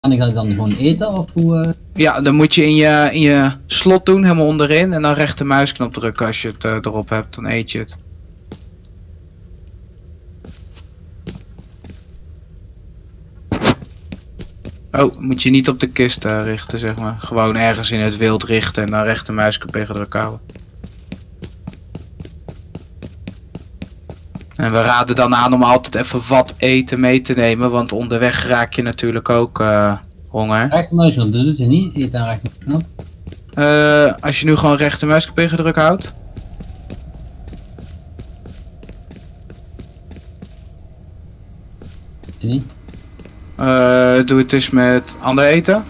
Kan ik dat dan gewoon eten of hoe? Ja, dan moet je in je slot doen, helemaal onderin. En dan rechter muisknop drukken als je het erop hebt. Dan eet je het. Oh, moet je niet op de kist richten, zeg maar. Gewoon ergens in het wild richten en dan rechter muisknop tegen druk houden. En we raden dan aan om altijd even wat eten mee te nemen, want onderweg raak je natuurlijk ook honger. Rechtermuisknop, dat doet hij niet. Eet aan rechtermuisknop. Als je nu gewoon rechter muisknop ingedrukt houdt. Doet hij niet. Doe het eens met ander eten.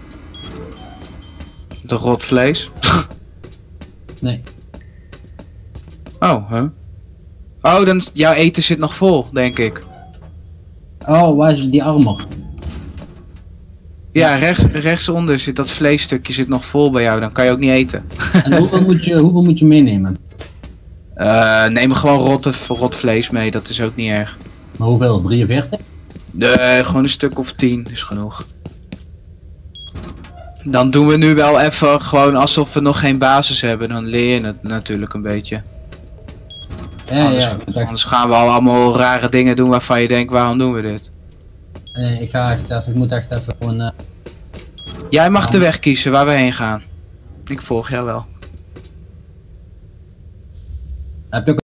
De rot vlees. Nee. Oh, huh? Oh, dan jouw eten zit nog vol, denk ik. Oh, waar is die armor? Ja, rechtsonder zit dat vleesstukje zit nog vol bij jou, dan kan je ook niet eten. En hoeveel moet je meenemen? Neem gewoon rot vlees mee, dat is ook niet erg. Maar hoeveel? 43? Gewoon een stuk of 10 is genoeg. Dan doen we nu wel even gewoon alsof we nog geen basis hebben, dan leer je het natuurlijk een beetje. Ja, Anders gaan we al allemaal rare dingen doen waarvan je denkt, waarom doen we dit? Nee, ik moet echt even gewoon... Jij mag de weg kiezen waar we heen gaan. Ik volg jou wel. Heb je ook